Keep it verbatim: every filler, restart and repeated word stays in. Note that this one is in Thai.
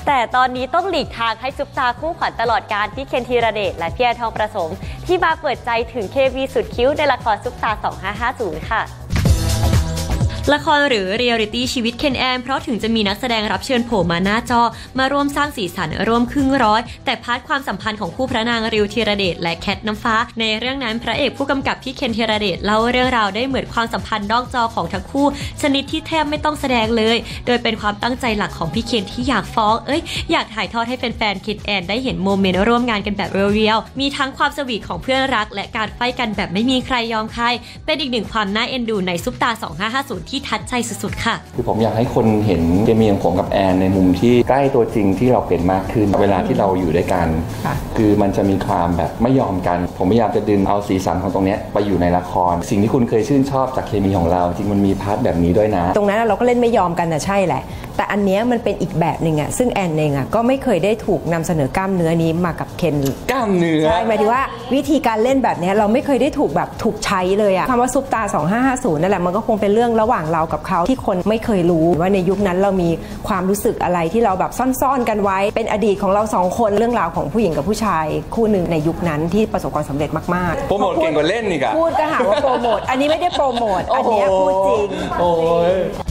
แต่ตอนนี้ต้องหลีกทางให้ซุปตาคู่ขวัญตลอดกาลพี่เคนธีรเดชและพี่แอนทองประสมที่มาเปิดใจถึงเคมีสุดคิ้วในละครซุปตาสองห้าห้าศูนย์ค่ะละครหรือเรียลลิตี้ชีวิตเคนแอนเพราะถึงจะมีนักแสดงรับเชิญโผล่มาหน้าจอมาร่วมสร้างสีสันร่วมครึ่งร้อยแต่พาร์ทความสัมพันธ์ของคู่พระนางริวธีรเดชและแคทน้ำฟ้าในเรื่องนั้นพระเอกผู้กำกับพี่เคนธีรเดชเล่าเรื่องราวได้เหมือนความสัมพันธ์นอกจอของทั้งคู่ชนิดที่แทบไม่ต้องแสดงเลยโดยเป็นความตั้งใจหลักของพี่เคนที่อยากฟ้องเอ้ยอยากถ่ายทอดให้แฟนๆเคนแอนได้เห็นโมเมนต์ร่วมงานกันแบบเรียวๆมีทั้งความสวีทของเพื่อนรักและการไฟกันแบบไม่มีใครยอมใครเป็นอีกหนึ่งความน่าเอ็นดูในซุปตาสองห้าห้าศูนย์ที่ทัดใจสุดๆคือผมอยากให้คนเห็นเคมีของผมกับแอนในมุมที่ใกล้ตัวจริงที่เราเป็นมากขึ้นเวลาที่เราอยู่ด้วยกันคือมันจะมีความแบบไม่ยอมกันผมพยายามจะดึงเอาสีสันของตรงนี้ไปอยู่ในละครสิ่งที่คุณเคยชื่นชอบจากเคมีของเราจริงมันมีพาร์ทแบบนี้ด้วยนะตรงนั้นเราก็เล่นไม่ยอมกันนะใช่แหละแต่อันนี้มันเป็นอีกแบบหนึ่งอ่ะซึ่งแอนเองอ่ะก็ไม่เคยได้ถูกนำเสนอกล้ามเนื้อนี้มากับเคนกล้ามเนื้อใช่หมายถึงว่าวิธีการเล่นแบบนี้เราไม่เคยได้ถูกแบบถูกใช้เลยอ่ะคำว่าซุปตาสองห้าห้าศูนย์นั่นแหละมันก็คงเป็นเรื่องระหว่างเรากับเขาที่คนไม่เคยรู้ว่าในยุคนั้นเรามีความรู้สึกอะไรที่เราแบบซ่อนๆกันไว้เป็นอดีตของเราสองคนเรื่องราวของผู้หญิงกับผู้ชายคู่หนึ่งในยุคนั้นที่ประสบความสำเร็จมากๆโปรโมทเก่งกว่าเล่นอีกอะพูดก็หาว่าโปรโมทอันนี้ไม่ได้โปรโมทอันนี้พูดจริงโอ้ย